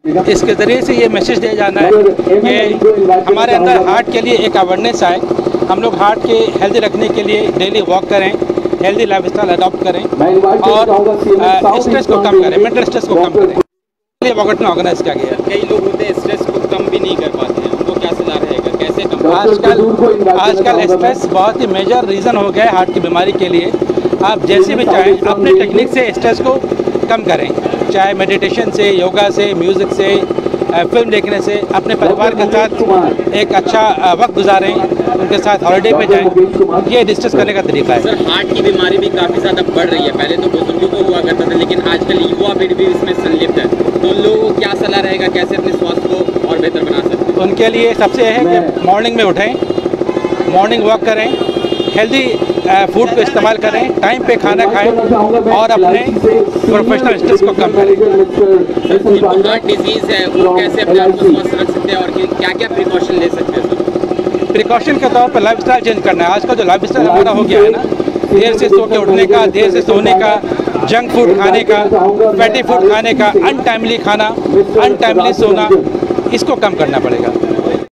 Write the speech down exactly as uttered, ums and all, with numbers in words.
इसके ज़रिए से ये मैसेज दिया जाना है कि हमारे अंदर हार्ट के लिए एक अवेयरनेस आए। हम लोग हार्ट के हेल्दी रखने के लिए डेली वॉक करें, हेल्दी लाइफस्टाइल अडॉप्ट करें और स्ट्रेस को कम करें, मेंटल स्ट्रेस को कम करें। ये वॉकथॉन ऑर्गेनाइज किया गया। कई लोग होते हैं स्ट्रेस को कम भी नहीं कर पाते हैं, उनको क्या सलाह रहेगा, कैसे कम? आजकल आजकल स्ट्रेस बहुत ही मेजर रीज़न हो गया है हार्ट की बीमारी के लिए। आप जैसे भी चाहें अपने टेक्निक से स्ट्रेस को कम करें, चाहे मेडिटेशन से, योगा से, म्यूज़िक से, फिल्म देखने से। अपने परिवार के साथ एक अच्छा वक्त गुजारें, उनके साथ हॉलिडे पे जाएं। ये डिस्कस करने का तरीका है। सर, हार्ट की बीमारी भी काफ़ी ज़्यादा बढ़ रही है। पहले तो बुजुर्गों को हुआ करता था, लेकिन आजकल युवा पीढ़ी भी इसमें संलिप्त है। तो लोगों को क्या सलाह रहेगा, कैसे अपने स्वास्थ्य को और बेहतर बना सकते हैं? उनके लिए सबसे है कि मॉर्निंग में उठें, मॉर्निंग वॉक करें, हेल्दी फूड को इस्तेमाल करें, टाइम पे खाना खाएं और अपने प्रोफेशनल स्ट्रेस को कम करें। हार्ट डिजीज़ है, वो कैसे अपने आप को स्वस्थ रख सकते हैं और क्या क्या प्रिकॉशन ले सकते हैं? प्रिकॉशन के तौर पर लाइफस्टाइल चेंज करना है। आजकल जो लाइफस्टाइल हमारा हो गया है ना, देर से सो के उठने का, देर से सोने का, जंक फूड खाने का, फैटी फूड खाने का, अनटाइमली खाना, अनटाइमली सोना, इसको कम करना पड़ेगा।